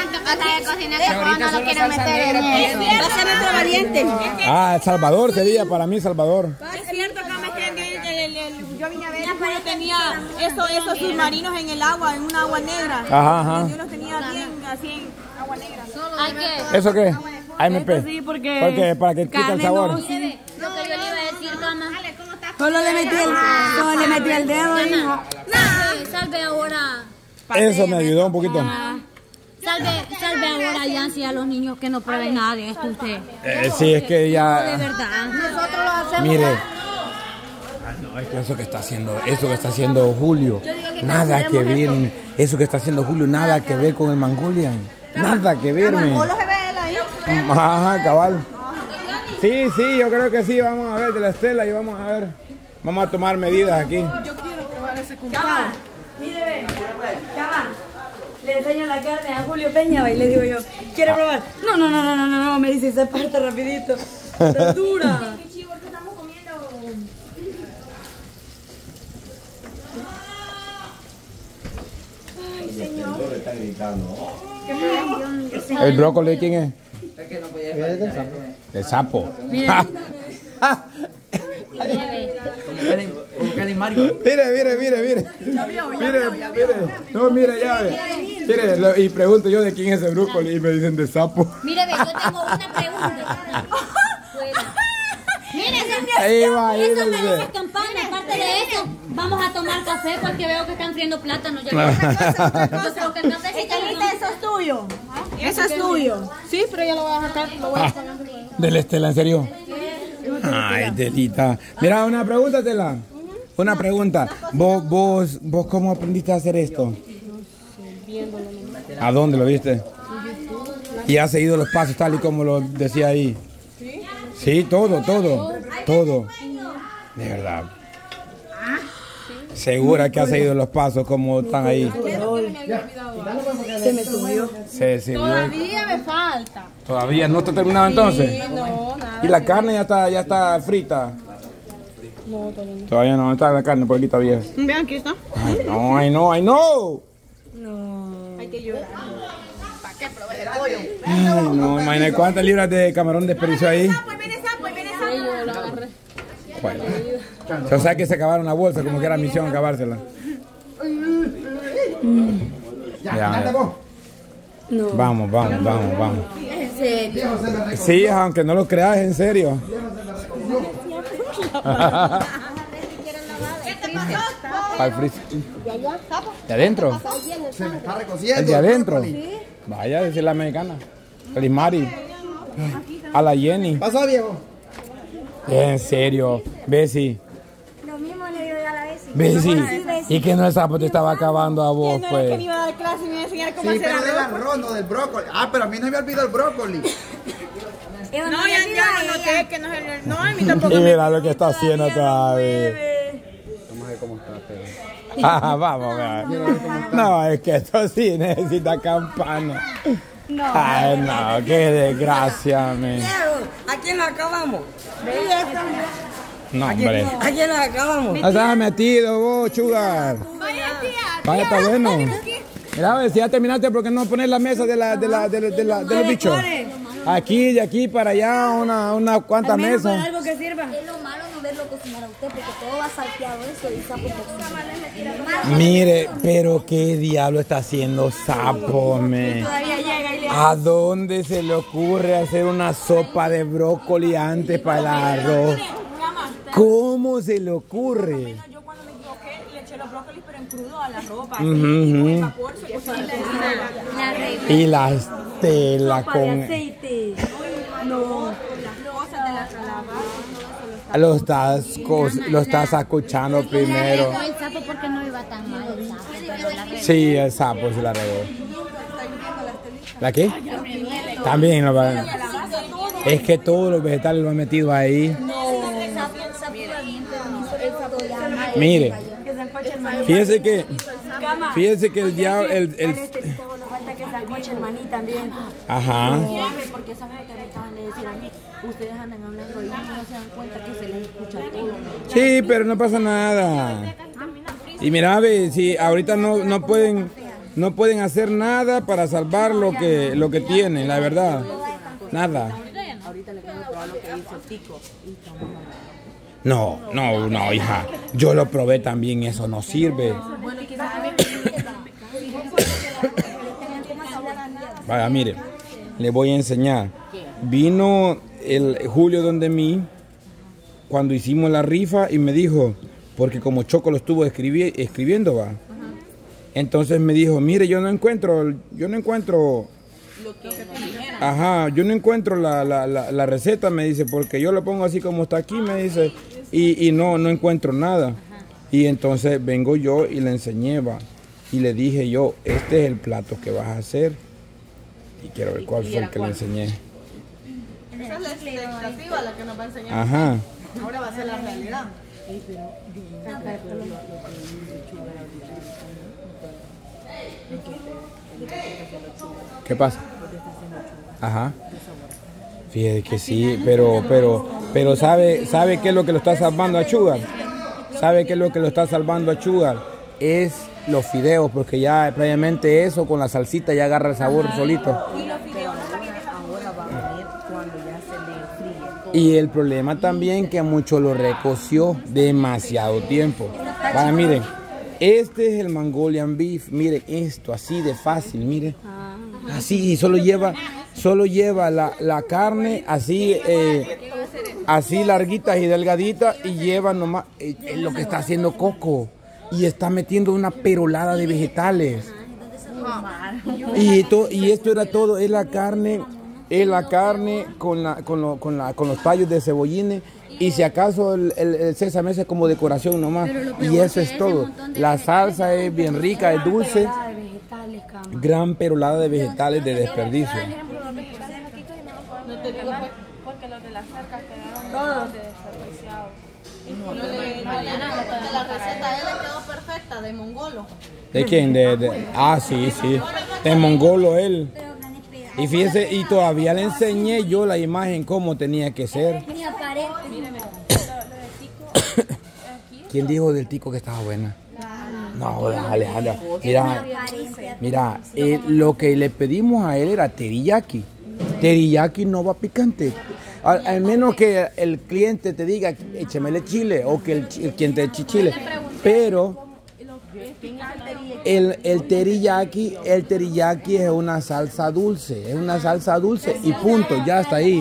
tu casa de cocina que no lo quieren meter en eso. Va a ser nuestro valiente. Ah, Salvador sería para mí, Salvador. Es cierto que yo vine a ver, yo tenía esos submarinos en el agua, en una agua negra. Ajá. Yo los tenía bien así en agua negra. ¿Eso qué? AMP. Sí, porque Para que quite el sabor. Lo que yo le iba a decir, Cama. Solo le metí el dedo, hijo. Salve ahora. Eso me ayudó un poquito. Salve ahora, Yancy, a los niños que no prueben nada de esto usted. Sí, es que De ya... verdad. Nosotros lo hacemos. Mire. No, es que eso que está haciendo Julio, nada que ver. Eso que está haciendo Julio, nada que ver con el Mongolian. Nada que verme. Ajá, cabal. Sí, yo creo que sí. Vamos a ver de la Estela y vamos a ver. Vamos a tomar medidas aquí. Yo quiero probar ese cumpleaños. Mire, Cama, le enseño la carne a Julio Peña y le digo yo, ¿quiere probar? No, me dice, se parte rapidito. Está dura. Qué chivo que estamos comiendo. Ay, señor. ¿El brócoli quién es? Es que no podía dejar. El sapo. Mire. No, mire, ya ve. Mire, y pregunto yo de quién es el brócoli y me dicen de sapo. Mire, yo tengo una pregunta. Mire, Ahí va, eso me dice campana. Aparte de eso, vamos a tomar café porque veo que están friendo plátanos. Estelita, eso es tuyo. Eso es tuyo. Sí, pero ya lo voy a sacar. Lo voy a sacar. ¿De la Estela, en serio? Ay, Telita. Mira, una pregunta, Tela. Una pregunta. ¿Vos cómo aprendiste a hacer esto? ¿A dónde lo viste? ¿Y has seguido los pasos tal y como lo decía ahí? Sí, todo. De verdad. ¿Segura que has seguido los pasos como están ahí? Se me subió. Todavía me falta. ¿Todavía no está terminado entonces? No, nada. ¿Y la carne ya está frita? No, Todavía no está la carne, por aquí está vieja. Vean, aquí está. Ay, no. No. Hay que llorar. ¿Para qué probé el pollo? Ay, no, imagínate cuántas libras de camarón desperdició ahí. Pues viene sapo. Bueno. O sea que se acabaron la bolsa, como que era misión acabársela. Ya. No. Vamos. ¿En serio? Sí, aunque no lo creas, en serio. Para el freezer. ¿De adentro? Se me está recociendo. ¿El de adentro? Vaya, decir la mexicana. El Mari. A la Jenny. ¿Pasó, viejo? En serio. Bessie. Lo mismo le digo a la vez. Bessie. Y que no el sapo te estaba acabando a vos, Que pues. me iba a dar clase y me iba a enseñar cómo Sí, hacer pero del arroz. arroz, no del brócoli. Ah, pero a mí no me olvidó el brócoli. No, ya lo noté que no es el... No, a mí tampoco Y me... mira lo que está haciendo otra vez. Vamos a ver cómo está, pero... Vamos, vea. No, es que esto sí necesita campana. Ay, no, qué desgracia, men. ¿A quién lo acabamos? No, hombre. ¿A quién lo acabamos? No estás metido vos, chugar. Vaya, está bueno. Mira, a ver, si ya terminaste, ¿por qué no poner la mesa de los bichos? Aquí, de aquí para allá, unas cuantas mesas. Algo que sirva. Es lo malo no verlo cocinar a usted porque todo va salteado eso y sapo cocinar. Mire, pero qué diablo está haciendo sapo, men. Todavía llega y le... ¿A dónde se le ocurre hacer una sopa de brócoli antes para el arroz? ¿Cómo se le ocurre? Yo cuando me equivoqué le eché los brócolis pero en crudo a la ropa. Y la Estela con... aceite. No. Las rosas de la calabaza. Lo estás escuchando primero. El sapo porque no iba tan mal el sapo, pero la Sí, el sapo se la regó. ¿La qué? También lo va. Es que todos los vegetales lo han metido ahí. Mire, fíjese que el diablo, Nos falta que sancoche el maní también. ajá. Porque saben que me acaban de decir a mí, ustedes andan hablando y no se dan cuenta que se les escucha todo. Sí, pero no pasa nada. Y mira, ve, si ahorita no pueden, no pueden hacer nada para salvar lo que tienen, la verdad. Nada. Ahorita le quiero probar lo que hizo Tico. No, hija. Yo lo probé también, eso no sirve. Bueno, quizás a mí Vaya, mire, le voy a enseñar. Vino el Julio donde mí cuando hicimos la rifa y me dijo, porque como Choco lo estuvo escribiendo, va. Entonces me dijo, mire, yo no encuentro la receta, me dice, porque yo lo pongo así como está aquí, me dice, y no encuentro nada. Y entonces vengo yo y le enseñé, va, y le dije yo, este es el plato que vas a hacer. Y quiero ver cuál fue el que le enseñé. Esa es la expectativa la que nos va a enseñar. Ajá. Ahora va a ser la realidad. ¿Qué pasa? Ajá. Fíjate que sí, pero ¿sabe qué es lo que lo está salvando a Sugar? ¿Sabe qué es lo que lo está salvando a Sugar? Es los fideos, porque ya previamente eso con la salsita ya agarra el sabor solito. Y el problema también que mucho lo recoció demasiado tiempo. Vaya, miren, este es el Mongolian beef, miren esto, así de fácil, miren. Así, y solo lleva la carne así, así larguitas y delgaditas, y lleva nomás, es lo que está haciendo Coco. Y está metiendo una perolada de vegetales. Y esto era todo, es la carne con los tallos de cebollines. Y si acaso el sésamo es como decoración nomás. Y eso es todo. La salsa es bien rica, es dulce. Gran perolada de vegetales de desperdicio. No te digo porque los de la cerca quedaron desperdiciados. De la receta, él le quedó perfecta, de mongolo. ¿De quién? Sí. De mongolo él. Y fíjese, y todavía le enseñé yo la imagen cómo tenía que ser. ¿Quién dijo del tico que estaba buena? No, Alejandra. Mira, lo que le pedimos a él era teriyaki. Teriyaki no va picante. Al menos que el cliente te diga, échemele chile, o que el cliente eche chile. Pero el teriyaki es una salsa dulce. Es una salsa dulce y punto, ya está ahí.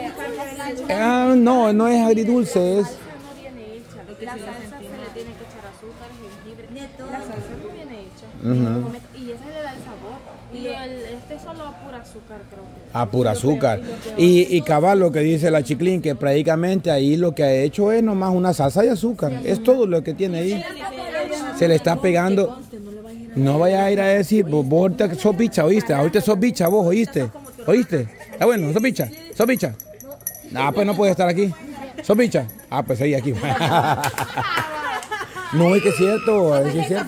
No es agridulce, es... La salsa se le tiene que echar azúcar, jengibre. La salsa no viene hecha. Y ese le da el sabor. Y este solo a pura azúcar, creo. A pura azúcar. Y cabal, lo que dice la Chiclín, que prácticamente ahí lo que ha hecho es nomás una salsa de azúcar. Es todo lo que tiene ahí. Se le está pegando. No vaya a ir a decir, vos ahorita sos bicha, ¿oíste? Ahorita sos bicha vos, ¿oíste? ¿Oíste? Ah, bueno, sos bicha. Ah, pues no puede estar aquí. ¿Sos bicha? Ah, pues ahí, aquí. No, es que es cierto, es cierto.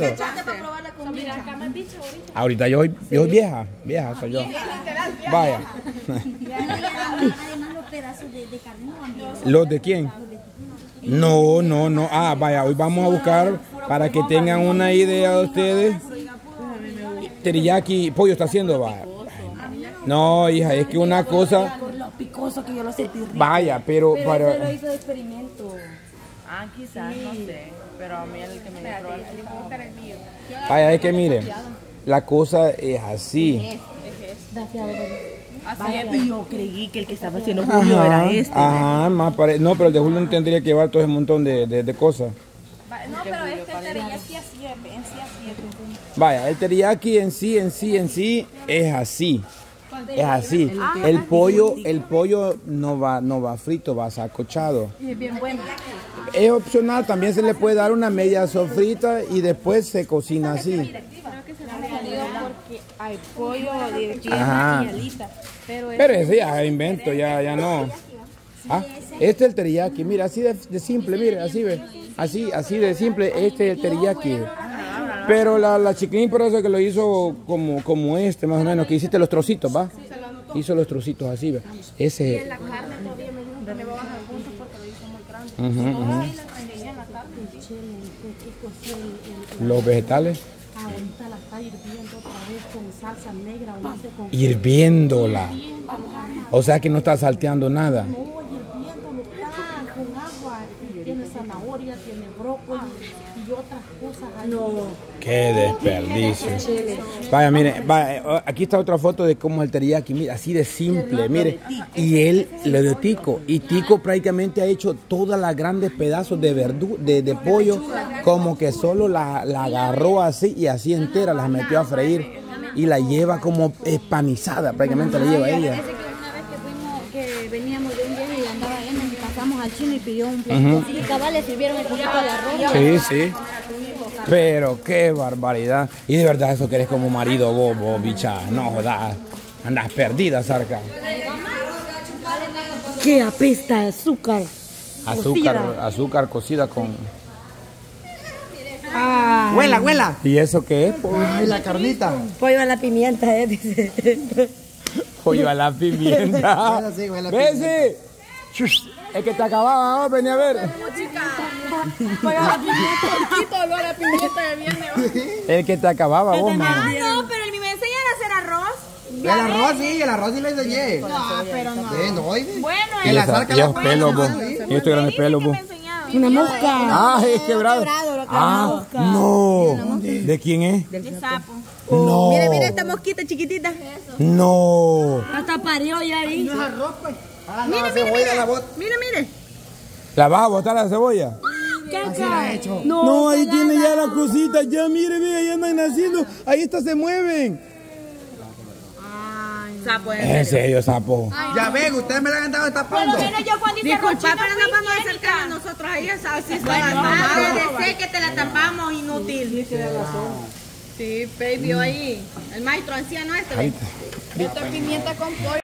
Ahorita yo soy vieja soy yo. Vaya. Además, los pedazos de carne no. ¿Los de quién? No. Ah, vaya, hoy vamos a buscar para que tengan una idea de ustedes. Teriyaki, pollo está haciendo, vaya. No, hija, es que una cosa. Por lo picoso que yo lo sentí rico. Vaya, pero para. Eso lo hizo de experimento. Quizás, no sé. Pero a mí el que me dio el mío. Vaya, es que miren, la cosa es así. Y yo creí que el que estaba haciendo Julio era este. Ajá, no, pero el de Julio no tendría que llevar todo ese montón de cosas. No, pero este teriyaki así es. Vaya, el teriyaki en sí es así. Es así. El pollo no va frito, va sancochado. Y es bien bueno. Es opcional, también se le puede dar una media sofrita y después se cocina así. Creo que se me ha salido porque hay pollo de Ajá. y alita. Pero ese ya es invento, ya no. Este es el teriyaki, mira, así de simple, mire, así ve. Así de simple, este es el teriyaki. Pero la Chiclín por eso que lo hizo como este, más o menos, que hiciste los trocitos, ¿va? Hizo los trocitos así, ¿va? Ese. la carne todavía me dijo que me va a bajar puntos porque lo hizo muy grande. Los vegetales. Ahorita la está hirviendo. salsa negra o no sé con qué. Hirviéndola. O sea que no está salteando nada. No, hirviéndolo está con agua. Tiene zanahoria, tiene brócoli y otras cosas ahí. No. Qué desperdicio. Vaya, mire, vaya, aquí está otra foto de cómo es el teriyaki, mira, así de simple, mire. Y él, lo de Tico, y Tico prácticamente ha hecho todas las grandes pedazos de de pollo, como que solo la agarró así y así entera, las metió a freír y la lleva como empanizada, prácticamente la lleva ella. Parece que una vez que fuimos, que veníamos de un viaje y andaba en y pasamos al chino y pidió un plato así, y cabal le sirvieron el poquito de arroz. Sí, sí. Pero qué barbaridad. Y de verdad eso que eres como marido bobo, bicha. No jodas. Andas perdida, Zarca. ¿Qué apesta de azúcar? Azúcar cocida con... Huela, huela. ¿Y eso qué es? Ay, la carnita. Pollo a la pimienta, dice. Pollo a la pimienta. Huela, sí, huela a ¡Besi! Shush, es que te acababa, vamos, vení a ver. Pollo a la pimienta. Poquito olor a pimienta de viene. El que te acababa, vos, man. No, pero ni me enseñan a hacer arroz. El arroz sí lo enseñé. No, pero no. No, oye. Bueno, Que la zarca Y la esos pelos, vos. Y estos grandes pelos, vos. Una mosca. Ah, es quebrado. Ah, no. ¿De quién es? de sapo. No. Mira esta mosquita chiquitita. No. Hasta parió ya ahí. Mira. Mire. ¿La vas a botar la cebolla? Así la ha hecho. No, ahí tiene ya las cositas. Ya, mire, ve, ahí andan naciendo. Ahí estas se mueven. Sapo. En serio, sapo. Ya ven, ustedes me la han andado tapando. Yo cuando hice Disculpa, pero no vamos a acercar a nosotros ahí, así está. Madre de que te la tapamos, inútil. Sí, baby, ahí. El maestro anciano este. Esta pimienta con pollo.